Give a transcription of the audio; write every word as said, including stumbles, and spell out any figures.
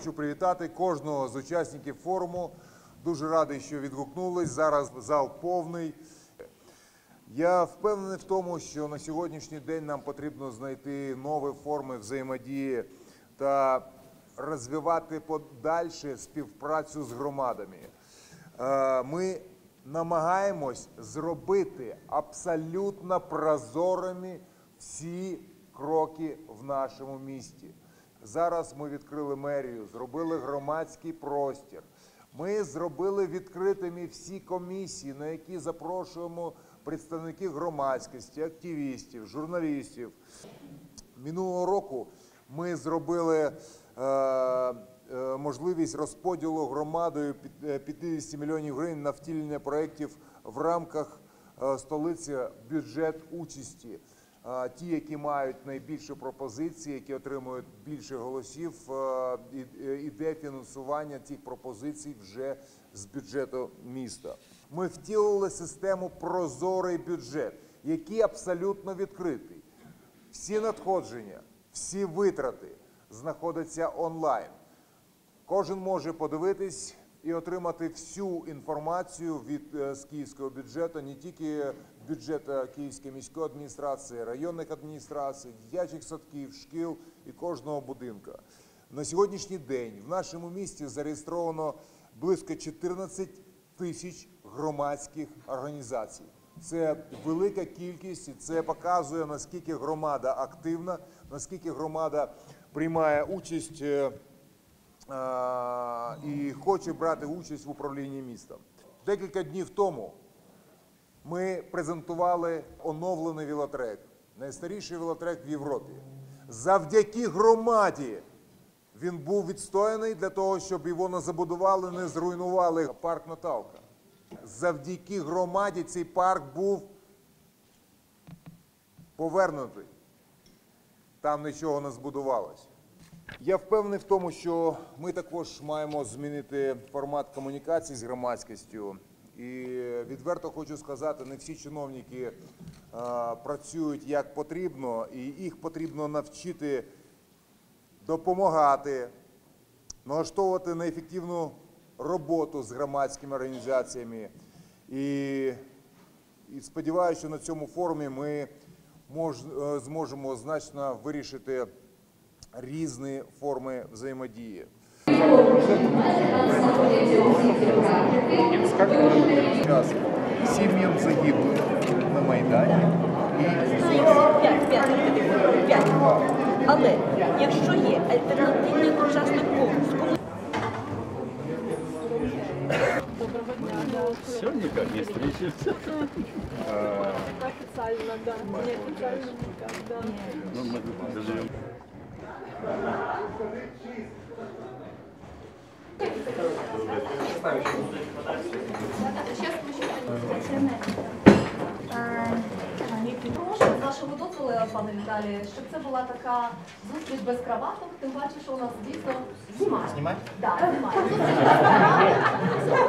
хочу привітати кожного з учасників форуму. Дуже радий, що відгукнулись. Зараз зал повний. Я впевнений в тому, що на сьогоднішній день нам потрібно знайти нові форми взаємодії та розвивати подальше співпрацю з громадами. Ми намагаємось зробити абсолютно прозорими всі кроки в нашому місті. Зараз ми відкрили мерію, зробили громадський простір. Ми зробили відкритими всі комісії, на які запрошуємо представників громадськості, активістів, журналістів. Минулого року ми зробили е, е, можливість розподілу громадою п'ятдесят мільйонів гривень на втілення проєктів в рамках е, столиці бюджет участі. Е, ті, які мають найбільші пропозиції, які отримують більше голосів, е, іде фінансування цих пропозицій вже з бюджету міста. Ми втілили систему «Прозорий бюджет», який абсолютно відкритий. Всі надходження, всі витрати знаходяться онлайн. Кожен може подивитись і отримати всю інформацію від, з київського бюджету, не тільки бюджету Київської міської адміністрації, районних адміністрацій, дитячих садків, шкіл і кожного будинка. На сьогоднішній день в нашому місті зареєстровано близько чотирнадцяти тисяч громадських організацій. Це велика кількість, і це показує, наскільки громада активна, наскільки громада приймає участь е, е, і хоче брати участь в управлінні містом. Декілька днів тому ми презентували оновлений велотрек, найстаріший велотрек в Європі. Завдяки громаді він був відстояний для того, щоб його не забудували, не зруйнували парк Наталка. Завдяки громаді цей парк був повернутий. Там нічого не збудувалося. Я впевнений в тому, що ми також маємо змінити формат комунікації з громадськістю. І відверто хочу сказати, не всі чиновники а, працюють як потрібно, і їх потрібно навчити допомагати, налаштовувати на ефективну роботу з громадськими організаціями. І, і сподіваюся, що на цьому форумі ми мож, зможемо значно вирішити різні форми взаємодії. Сім'ям загиблих на Майдані. Але якщо є альтернативний учасник конкурсу, все никак не встретимся. Официально, да. Неофициально никак, да. Ну, мы доживем. Прошу, з вашого дозволу, пане Віталію, щоб це була така зустріч без краваток, тим паче, що у нас дійсно знімає. Знімає? Так, знімає.